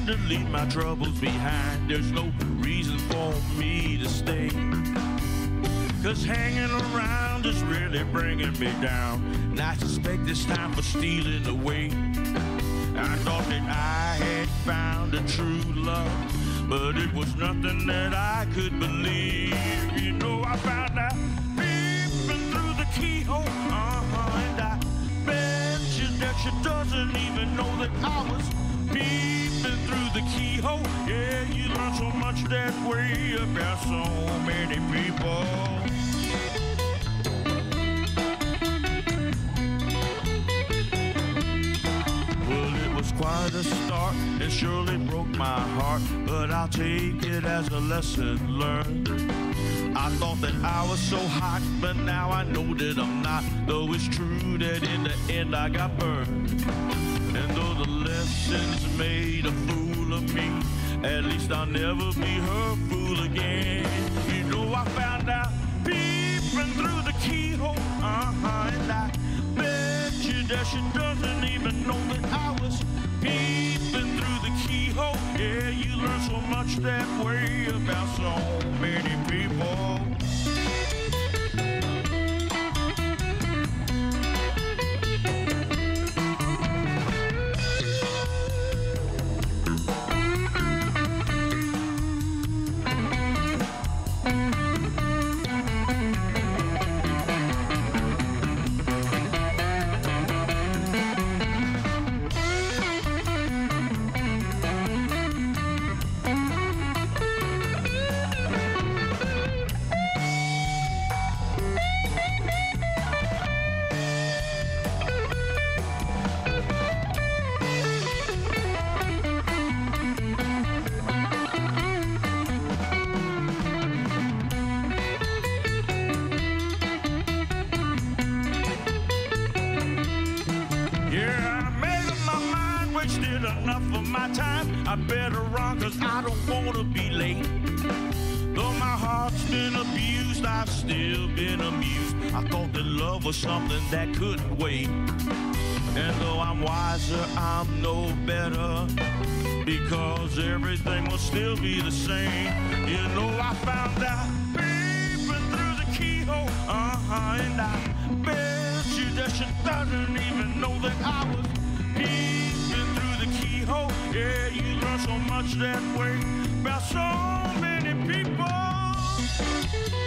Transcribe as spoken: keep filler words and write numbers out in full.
time to leave my troubles behind. There's no reason for me to stay, 'cause hanging around is really bringing me down. And I suspect it's time for stealing away. I thought that I had found a true love, but it was nothing that I could believe. You know, I found out peeping through the keyhole, uh-huh, and I bet you that she doesn't even know that I was peeping through the keyhole. Yeah, you learn so much that way about so many people. Quite a start, it surely broke my heart, but I'll take it as a lesson learned. I thought that I was so hot, but now I know that I'm not. Though it's true that in the end I got burned. And though the lessons made a fool of me, at least I'll never be her fool again. You know, I found out peeping through the keyhole, uh-huh, and I bet you that she doesn't even know that I was peeping through the keyhole. Yeah, you learn so much that way about so many people. Enough of my time, I better run, 'cause I don't wanna be late. Though my heart's been abused, I've still been amused. I thought that love was something that couldn't wait. And though I'm wiser, I'm no better, because everything will still be the same. You know, I found out peeping through the keyhole, uh-huh, and I bet you that she doesn't even know that I was peeping through the keyhole. Yeah, you learn so much that way about so many people.